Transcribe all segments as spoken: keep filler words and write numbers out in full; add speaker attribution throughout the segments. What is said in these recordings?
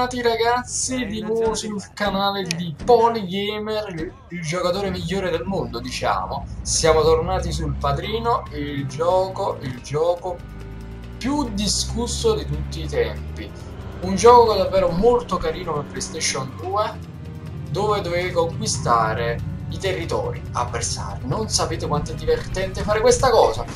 Speaker 1: Bentornati ragazzi di nuovo sul canale di Polygamer, il, il giocatore migliore del mondo, diciamo. Siamo tornati sul Padrino, il gioco, il gioco più discusso di tutti i tempi. Un gioco davvero molto carino per PlayStation due, dove dovevi conquistare i territori avversari. Non sapete quanto è divertente fare questa cosa.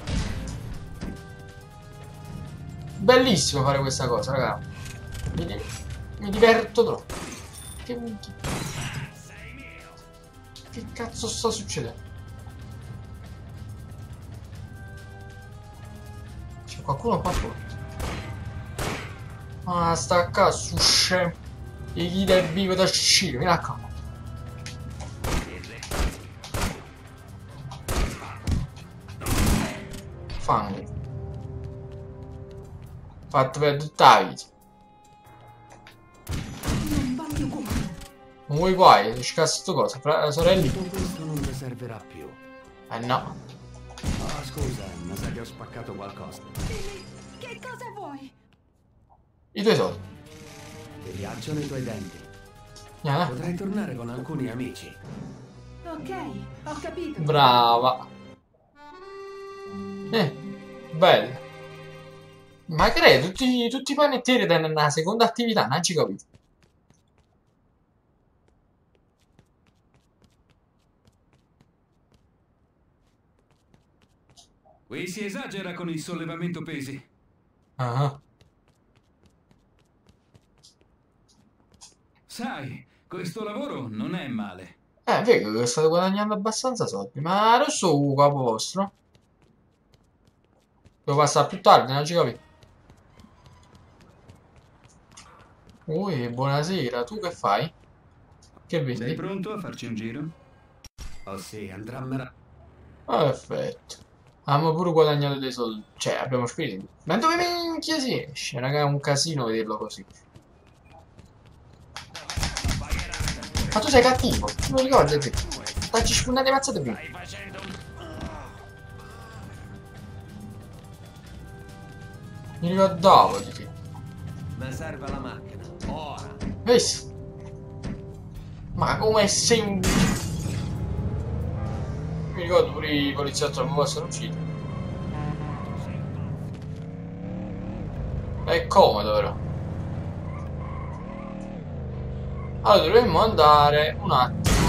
Speaker 1: Bellissimo fare questa cosa, raga. Mi, di mi diverto troppo. Che, che... che cazzo sta succedendo? C'è qualcuno qua fuori. Ah, sta a caso, scemo. E chi è vivo da uscire, mi raccomando. Fango. Fatto per tutta la vita. Non vuoi guai, ti scassi sto cosa, fra sorelli.
Speaker 2: Questo non ti servirà più.
Speaker 1: Eh no.
Speaker 2: Oh, scusa, ma sa che ho spaccato qualcosa.
Speaker 3: Dimmi, che cosa vuoi?
Speaker 1: I tuoi soldi.
Speaker 2: Ti piacciono i tuoi denti?
Speaker 1: Yeah.
Speaker 2: Potrai tornare con alcuni amici.
Speaker 3: Ok, ho capito.
Speaker 1: Brava. Eh, bello. Ma credo, tutti, tutti i panettieri danno una seconda attività, non ci capito.
Speaker 4: Qui si esagera con il sollevamento pesi.
Speaker 1: Ah.
Speaker 4: Sai, questo lavoro non è male.
Speaker 1: Eh, vedo che state guadagnando abbastanza soldi, ma adesso uh, capo vostro. Devo passare più tardi, non ci capito. Ui, buonasera, tu che fai? Che vendi?
Speaker 4: Sei pronto a farci un giro?
Speaker 2: Oh sì, andrà.
Speaker 1: Ah, perfetto. Abbiamo pure guadagnato dei soldi. Cioè, abbiamo speso. Ma dove minchia si esce? Raga, è un casino vederlo così. Ma tu sei cattivo, non lo ricordi te? Dacci spuntate mazzate prima. Mi ricordavo di te.
Speaker 2: Ma serve la macchina. Ora.
Speaker 1: Vedi? Ma come sei... Mi ricordo pure i poliziotti non mi possono uccidere. È comodo però. Allora dovremmo andare un attimo.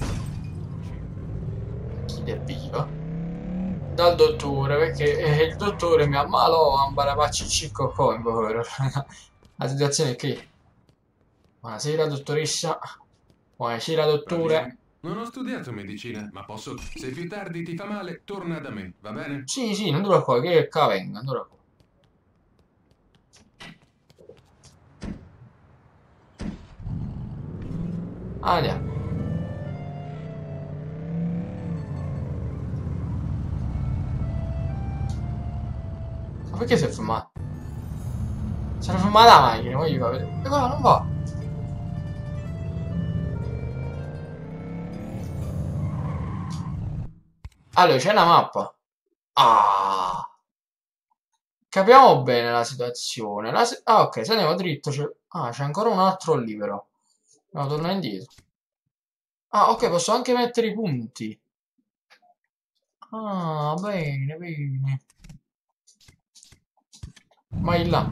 Speaker 1: Chi è viva? Dal dottore, perché eh, il dottore mi ammalò a imbarapacci cicco combo, povero. La situazione è qui. Buonasera dottoressa. Buonasera dottore.
Speaker 4: Non ho studiato medicina, ma posso... Se più tardi ti fa male, torna da me, va bene?
Speaker 1: Sì, sì, non dura poi, che qua venga, non dura poi. Andiamo. Ma perché si è fermato? Si era fermata la macchina, voglio far vedere. E qua non va. Allora, c'è una mappa. Ah. Capiamo bene la situazione. La si ah, ok, se andiamo dritto c'è... Ah, c'è ancora un altro libro. Devo tornare indietro. Ah, ok, posso anche mettere i punti. Ah, bene, bene. Vai là.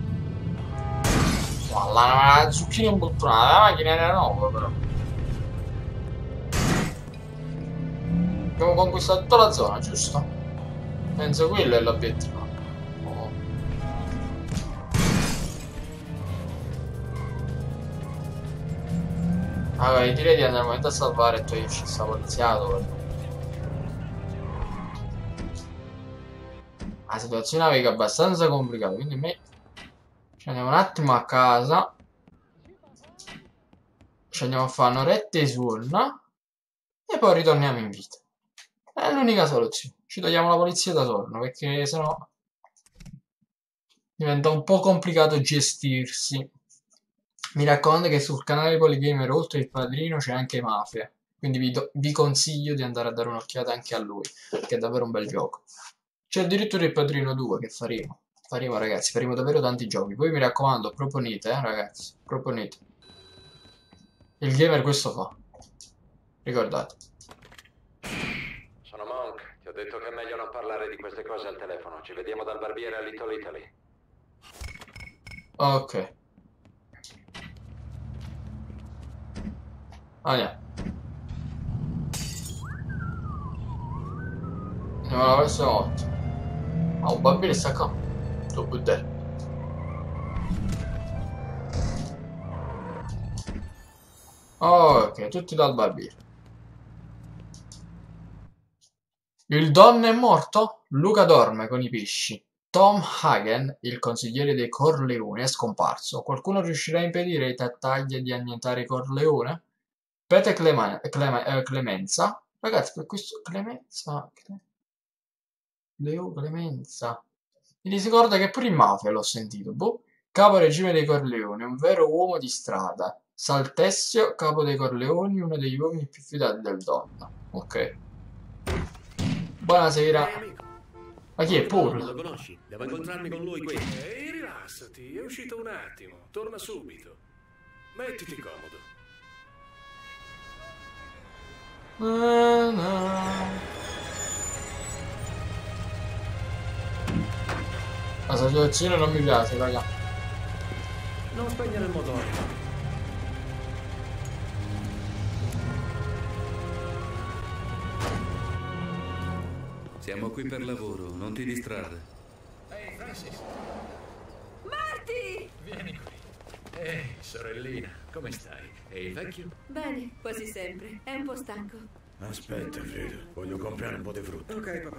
Speaker 1: Wow, la, la zucchina imbuttata, la macchina era nuova però. Abbiamo conquistato tutta la zona, giusto? Penso quello è l'obiettivo. Oh. Allora, direi di andare un momento a salvare e toglierci sta poliziato. La situazione è abbastanza complicata, quindi me ci andiamo un attimo a casa. Ci andiamo a fare un'oretta di suona e poi ritorniamo in vita. È l'unica soluzione. Ci togliamo la polizia da torno, perché sennò diventa un po' complicato gestirsi. Mi raccomando che sul canale di Polygamer, oltre il padrino, c'è anche Mafia. Quindi vi, do, vi consiglio di andare a dare un'occhiata anche a lui, perché è davvero un bel gioco. C'è addirittura il padrino due che faremo. Faremo, ragazzi, faremo davvero tanti giochi. Voi mi raccomando, proponete, eh, ragazzi. Proponete. Il gamer questo fa. Ricordate.
Speaker 5: Sono Monk. Ti ho detto che è meglio non parlare di queste cose al telefono. Ci vediamo dal barbiere a Little Italy.
Speaker 1: Ok. Andiamo. Andiamo alla prossima volta. Ah, un bambino sta qua. Dopo te. Ok, tutti dal barbiere. Il Don è morto? Luca dorme con i pesci. Tom Hagen, il consigliere dei Corleone, è scomparso. Qualcuno riuscirà a impedire ai tattaglia di annientare i Corleone? Pete Clema Clema eh, Clemenza. Ragazzi, per questo Clemenza. Leo Clemenza. Mi ricorda che pure in Mafia l'ho sentito. Boh. Capo regime dei Corleoni, un vero uomo di strada. Saltessio, capo dei Corleoni, uno degli uomini più fidati del Don. Ok. Buonasera. Ma chi è Paul?
Speaker 2: Lo conosci? Devo incontrarmi con lui qui.
Speaker 6: Ehi, rilassati, è uscito un attimo. Torna subito. Mettiti comodo.
Speaker 1: Na, na. La situazione non mi piace, raga.
Speaker 2: Non spegnere il motore.
Speaker 7: Siamo qui per lavoro, non ti distrarre.
Speaker 6: Ehi, Francis,
Speaker 3: Marty!
Speaker 6: vieni qui. Ehi, sorellina, come stai? E il vecchio?
Speaker 3: Bene, quasi sempre. È un po' stanco.
Speaker 6: Aspetta, Fredo, voglio comprare un po' di frutta.
Speaker 2: Ok, papà.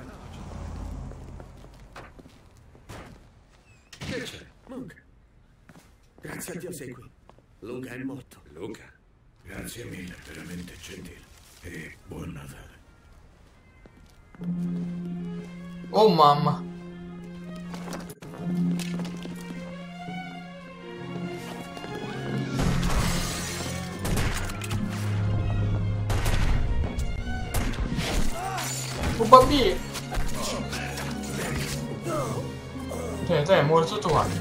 Speaker 6: Che c'è? Monk.
Speaker 2: Grazie a Dio sei qui. Luca è morto.
Speaker 6: Luca, grazie mille, veramente gentile. E buon Natale.
Speaker 1: Oh mamma. Oh bambino. Te, te, muore tutto quanto.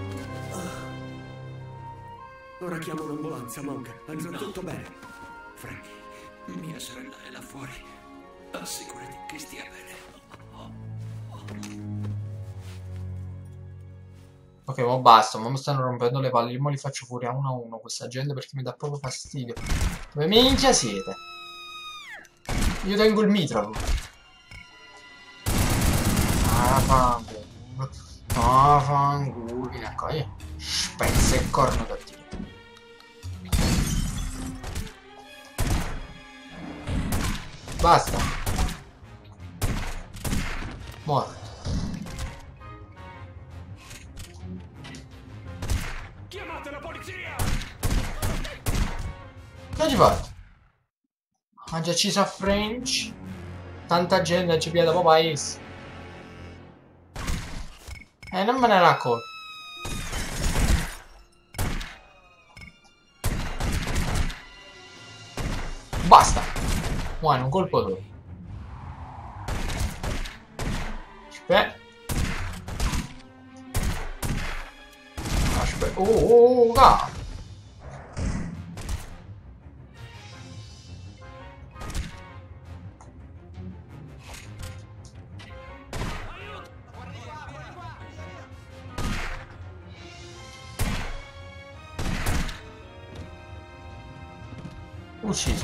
Speaker 2: Ora chiamo un'ambulanza, Monk. Andrà tutto bene.
Speaker 7: Frankie, mia sorella è là fuori. Assicurati che stia bene.
Speaker 1: Ok, ma basta, ma mi stanno rompendo le palle. Io mo li faccio fuori a uno a uno questa gente perché mi dà proprio fastidio. Dove minchia siete? Io tengo il mitra. Ah, fanculo. Ah, fanculo. Vieni a qua, io. Spezza il corno da te. Basta. Morto.
Speaker 6: Chiamate la polizia!
Speaker 1: Che ci fate? Ha già acceso a French. Tanta gente ci piede da paese. Eh, non me ne racconto. Basta. Muore un colpo solo. Aspetta. Aspetta. Oh, oh, oh, cazzo. Ucciso.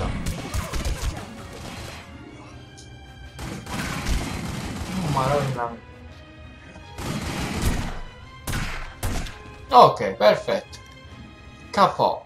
Speaker 1: Oh, madonna. Ok, perfetto. K O.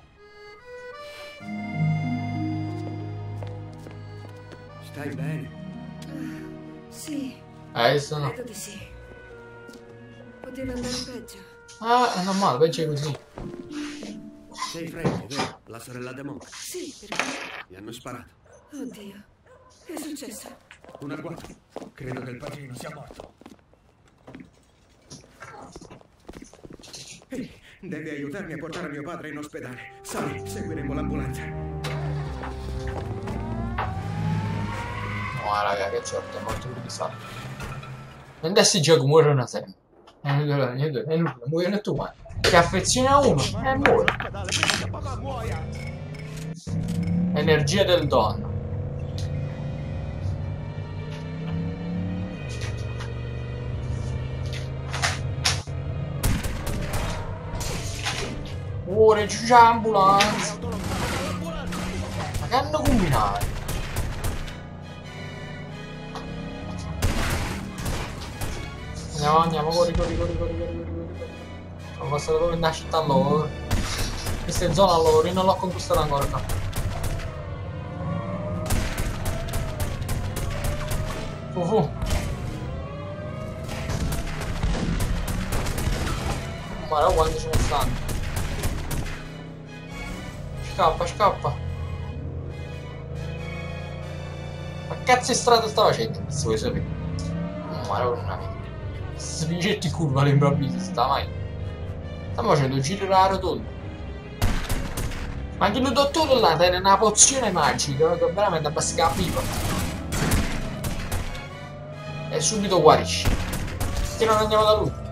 Speaker 2: Stai bene?
Speaker 3: Sì,
Speaker 1: Eh, sono...
Speaker 3: credo di sì. Poteva andare peggio.
Speaker 1: Ah, è normale, peggio così.
Speaker 2: Sei Frankie, vero? La sorella di Monk.
Speaker 3: Sì, perché?
Speaker 2: Gli hanno sparato.
Speaker 3: Oddio. Che è successo?
Speaker 2: Un agguato.
Speaker 6: Credo che il padrino sia morto.
Speaker 2: Ehi, devi aiutarmi a portare mio padre in ospedale. Sali, seguiremo l'ambulanza.
Speaker 1: No, raga, che certo, è molto più di sale. Non dessi gioco muoiono sempre. Eh, allora, niente, e lui, muoiono tu, ma ti affezioni a uno e muore. Energia del donno. Ora c'è l'ambulanza. Ma che hanno combinato? Andiamo, andiamo, corri, corri, corri, corri, corri, corri, corri. Sono passato proprio in una città loro. Questa è zona loro, io non l'ho conquistata ancora qua. Fu fu. Guarda quanti ce ne stanno. Scappa, scappa. Ma cazzo di strada sta facendo? Se vuoi sapere. Madonna mia. Spingetti in curva all'improvviso, sta mai. Stiamo facendo giri la rotonda. Ma anche il dottore là tiene una pozione magica che veramente abbassa la pipa. E subito guarisce. Che non andiamo da lui.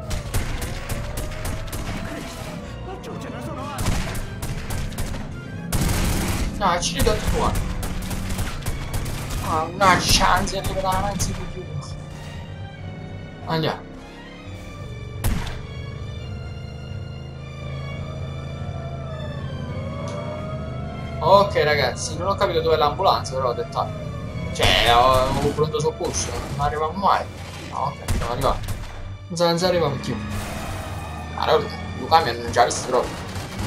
Speaker 1: No, ci rido tutti qua. Ah, una chance di arrivare avanti di più. Andiamo. Ok ragazzi, non ho capito dove è l'ambulanza, però ho detto ah. Cioè, ho un pronto soccorso, non arriva mai. No, ok, siamo arrivati. Non so, non si arriva più. Allora, Luca mi hanno già visto proprio.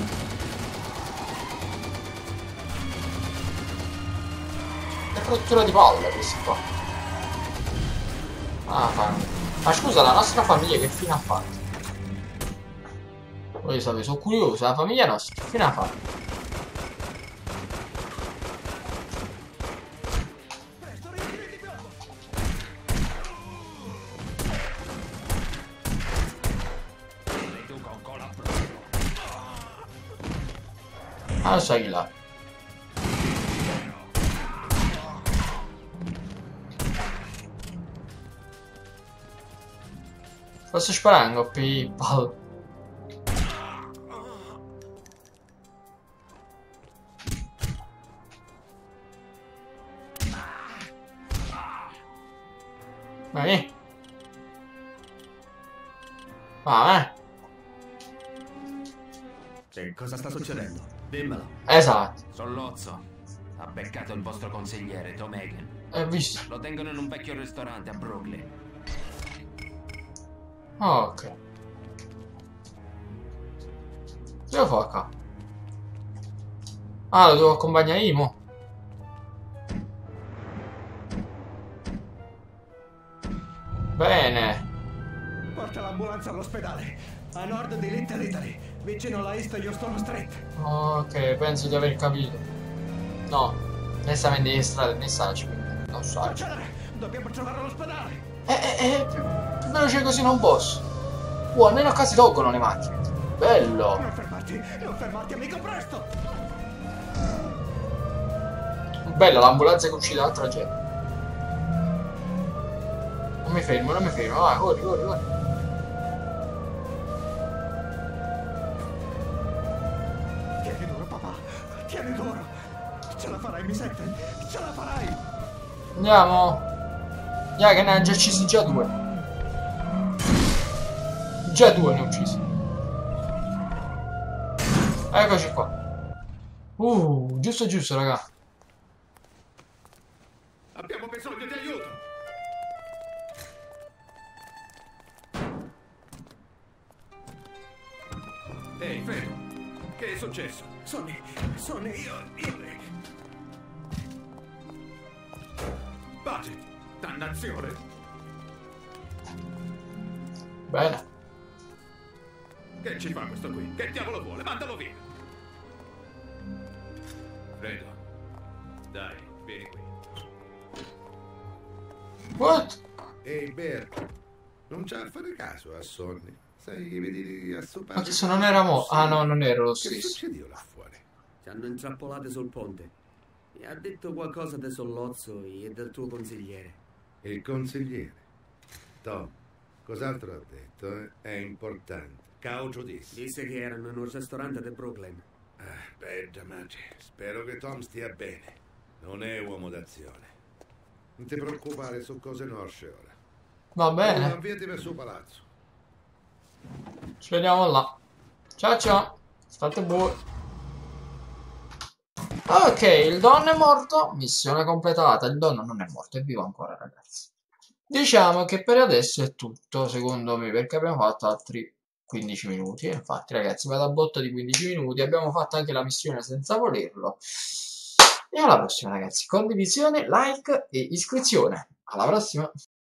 Speaker 1: Che rottura di palle questi qua. Ah, fa... Ma scusa, la nostra famiglia che fine ha fatto? Voglio sapere, sono curioso, la famiglia nostra che fine ha fatto? Ah, lo sai chi là. Sto sparando, people. Vai. Va, eh.
Speaker 2: Che cosa sta succedendo? Dimmelo.
Speaker 1: Esatto.
Speaker 8: Sollozzo. Ha beccato il vostro consigliere, Tom Hagen.
Speaker 1: Hai visto?
Speaker 8: Lo tengono in un vecchio ristorante a Brooklyn.
Speaker 1: Oh, ok. Che lo fa qua? Ah, lo devo accompagnare io, mo. Bene.
Speaker 2: Porta l'ambulanza all'ospedale. A nord di Little Italy, vicino alla East Houston Street.
Speaker 1: Ok, penso di aver capito. No, onestamente di strada, messaggio, quindi non so.
Speaker 2: Procedere! Dobbiamo trovare l'ospedale!
Speaker 1: Eh, eh, eh, più, più veloce così non posso. Oh, almeno qua si tolgono le macchine. Bello.
Speaker 2: Non fermarti, non fermarti, amico, presto!
Speaker 1: Bella l'ambulanza che uccide l'altra gente. Non mi fermo, non mi fermo, vai, corri, corri, corri.
Speaker 2: Tieni duro, papà, tieni duro. Ce la farai, mi senti? Ce la farai!
Speaker 1: Andiamo. Ya che ne hanno già uccisi già due. Già due ne ho uccisi. Eccoci qua. Uh, giusto giusto, raga.
Speaker 6: Abbiamo bisogno di aiuto! Ehi, Fredo, che è successo?
Speaker 2: Sonny, Sonny, io, io...
Speaker 6: Pace, dannazione!
Speaker 1: Bene.
Speaker 6: Che ci fa questo qui? Che diavolo vuole? Mandalo via! Fredo, dai, vieni qui.
Speaker 1: What?
Speaker 9: Ehi, Bert, non c'ha a fare caso a Sonny. Sai, vedi a suo
Speaker 1: Ma
Speaker 9: padre.
Speaker 1: che se non eravamo... Ah no, non ero lo
Speaker 9: Che
Speaker 1: stesso.
Speaker 9: succede là fuori?
Speaker 7: Ci hanno intrappolate sul ponte. Mi ha detto qualcosa del Sollozzo e del tuo consigliere.
Speaker 9: Il consigliere. Tom, Cos'altro ha detto? Eh? È importante. Caucio disse.
Speaker 6: Disse che erano in un ristorante di Brooklyn.
Speaker 9: Ah, beh, Maggi, spero che Tom stia bene. Non è uomo d'azione. Non ti preoccupare su cose nostre ora.
Speaker 1: Va bene.
Speaker 9: Avviati verso palazzo.
Speaker 1: Ci vediamo là. Ciao ciao. State buoni. Ok, il Don è morto. Missione completata. Il Don non è morto, è vivo ancora, ragazzi. Diciamo che per adesso è tutto, secondo me, perché abbiamo fatto altri quindici minuti. E infatti, ragazzi, vado a botta di quindici minuti. Abbiamo fatto anche la missione senza volerlo. E alla prossima, ragazzi. Condivisione, like e iscrizione. Alla prossima.